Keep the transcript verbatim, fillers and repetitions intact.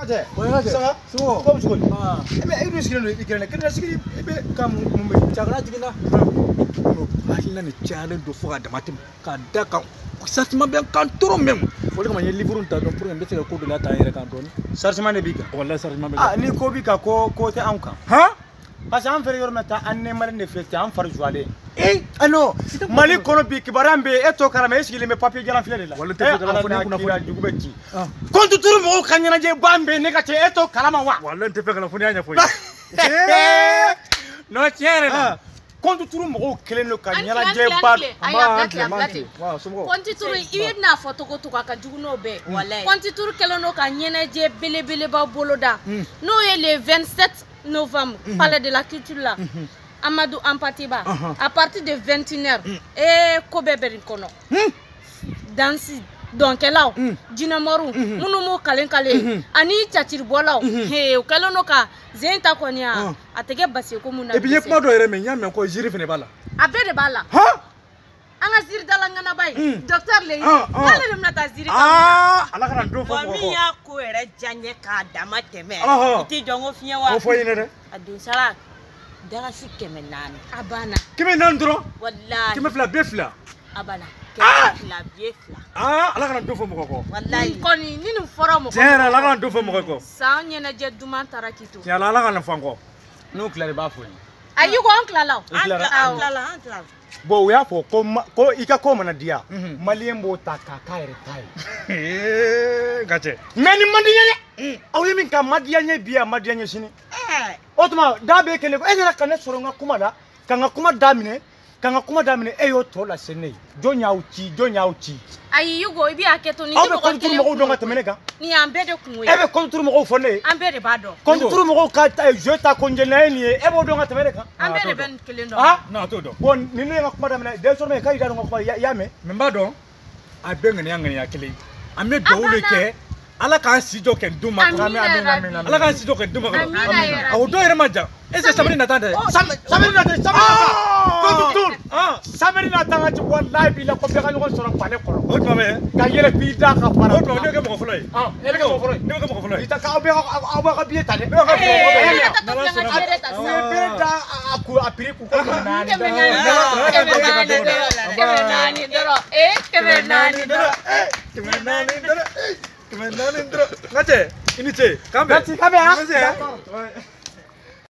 Ngate. Ngate. Sanga. So. Ko chukul. Ah. Ebe ai du sikino ikirene. Kirene sikiri ebe kam mumbe. Chakra jigina. No, alina ni challenge do fuga damatim. Ka daka. Sartima bien kan toro même. Wala ma livre ta don pour mbese ko do la ta yere kan don. Sartima ne bika. Wallahi sartima be. Ah ni ko bika ko ko te anka. Ha? Parce que an fere yor meta an ne mari ne fete an far joale. Eh, ano, Mali kono bi kibarambe eto karama esigile me papier jalan file la. Wala te fete la fone kuna fone dugube ci. Kontu turu mo kanyana je bambe ne ka te eto kalama wa. Wala te fete la fone anya fone. No tiere la. Kontu turu mo kelen no kanyana je ba. Kontu turu iwe na foto ko to ka juguno be. Wallahi. Kontu turu kelen no kanyana je bele bele ba boloda. No est le vingt-sept novembre, palais de la culture là. Amadou Ampatiba, à partir de vingt et une heures, et Kobe Berikono. Dansi, donc là, Dinamoru, Munumo Kalen Kale, Ani Chatir Bolao, He, Kalonoka, Zenta Konya, Atege Basiko Muna. Et puis, il y a pas de remède, mais quoi, j'y reviens pas là. Abe de Bala. Ha? Anga ziri dalangana bay docteur le wala dem na ta ziri ah ala kana do fo ko mi ya ko ere janye ka dama teme ti jongo fiya wa o fo yene de adu sala daga sikeme nan abana kime nan dro wallahi kime fla befla abana keme fla befla ah ala kana do fo mo ko wallahi koni ninu foro mo jera ala kana do fo mo ko sa nyena je duma tarakito ya ala kana fango no clare ba fo ayu ko onkla law onkla la onkla bo we afo ko ko ika ko mana dia malien bo ta ka ka ere tai eh gache meni mandinya ne aw yemin ka madiya nye biya madiya nye sini eh otuma da be kele ko ezara kana soro nga kuma da kanga kuma damine kanga kuma damine e yo to la sene jonya uchi jonya uchi ayi yugo ibi aketo ni ko ko turu mo do ngata meneka ni ambe de kunwe ebe ko turu mo fone ambe de bado ko turu mo ka je ta konjena ni e bo do ngata meneka ambe de ben kelendo ah na to do bon ni ne nga kuma damine de so me kai da ngoma ya me me mbado a benga ni ngani yakile ame do le ke ala ka sijo ke duma amin amin ala ka sijo ke duma ko awo do yere maja ese samari na tande samari na tande samari ko tutur ah samari na tanga ci wallahi bi la ko be ka ñoo soro pale ko o to me ka yele bi da ka fara o to ne ke mo ko floy ah ele ke mo ko floy ne ke mo ko floy ita ka be ka ba ka bi tane be ka be be da aku apiri ku ko na ni nani doro eh kebe nani doro eh kebe nani doro kebe nani doro ngache ini ce kambe ngache kambe ah